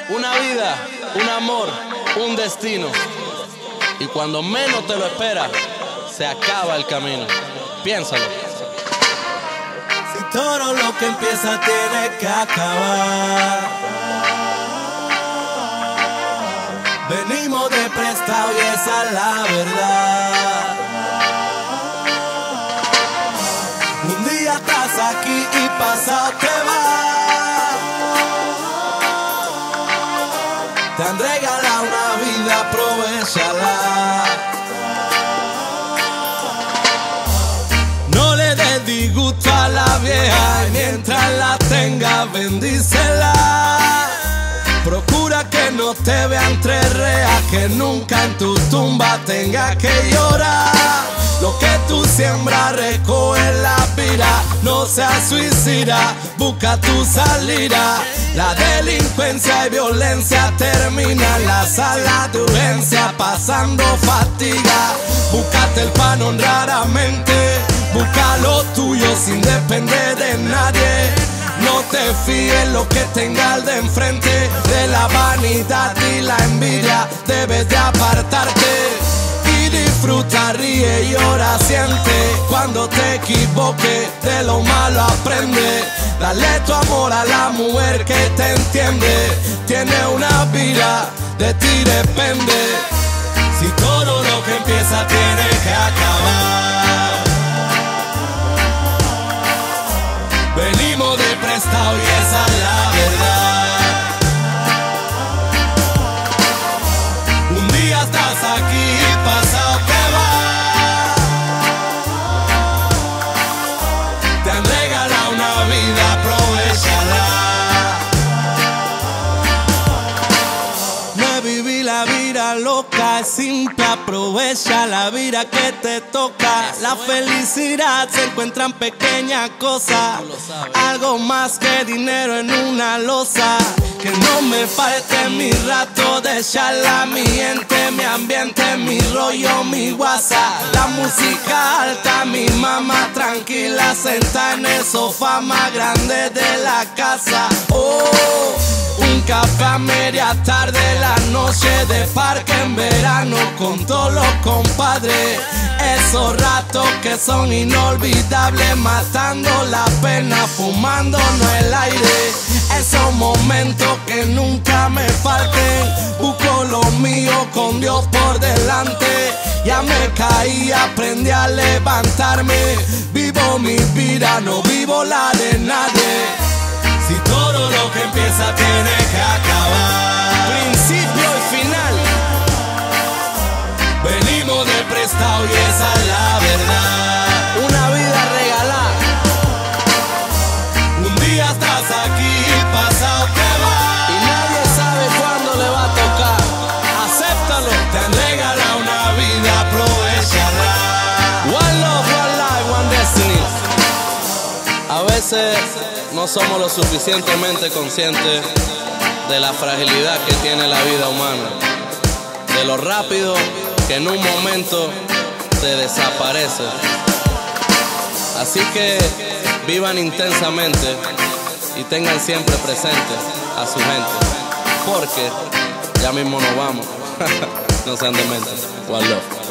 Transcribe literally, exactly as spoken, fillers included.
Una vida, un amor, un destino. Y cuando menos te lo esperas, se acaba el camino. Piénsalo. Si todo lo que empieza tiene que acabar. Venimos de prestado y esa es la verdad. Un día estás aquí y pasado te vas. Te han regalado una vida, aprovechala. No le des disgusto a la vieja y mientras la tengas bendícela. Procura que no te vean tres reas, que nunca en tu tumba tengas que llorar. Lo que tú siembras recoge la vida, no seas suicida, busca tu salida. La delincuencia y violencia termina en la sala de urgencia, pasando fatiga. Búscate el pan honradamente, busca lo tuyo sin depender de nadie. No te fíes lo que tenga al de enfrente, de la vanidad y la envidia debes de apartarte. Y disfruta, ríe, llora, siente. Cuando te equivoques, de lo malo aprende. Dale tu amor a la mujer que te entiende. Tiene una vida, de ti depende. Si todo lo que empieza tiene que acabar. Venimos de prestado y esa es la verdad. Un día estás aquí y pasado te vas. Te han regalado una vida, aprovechala. No viví la vida loca, es simple, aprovecha la vida que te toca. La felicidad se encuentra en pequeñas cosas, algo más que dinero en una losa. Que no me falte mi rato de charla, mi gente, mi ambiente, mi rollo, mi WhatsApp. La música alta, mi mamá tranquila, sentada en el sofá más grande de la casa. Oh, un café a media tarde, la noche de parque en verano con todos los compadres. Esos ratos que son inolvidables, matando la pena, fumándonos el aire. Esos momentos que nunca me falten. Busco lo mío con Dios por delante. Ya me caí, aprendí a levantarme. Vivo mi vida, no vivo la de nadie. Si todo lo que empieza tiene que acabar. Principio y final. Venimos de prestado y esa es la verdad. Una vida regalada. Un día estás aquí y pasado te vas. Y nadie sabe cuándo le va a tocar. Acéptalo. Te han regalado una vida, aprovechala. One love, one life, one destiny. A veces no somos lo suficientemente conscientes de la fragilidad que tiene la vida humana, de lo rápido que en un momento te desaparece. Así que vivan intensamente y tengan siempre presente a su gente, porque ya mismo nos vamos. No sean dementes. One love.